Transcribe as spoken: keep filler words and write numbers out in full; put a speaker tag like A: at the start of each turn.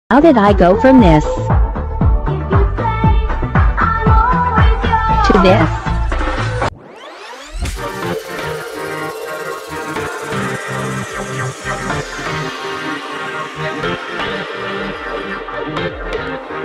A: How did I go from this to this?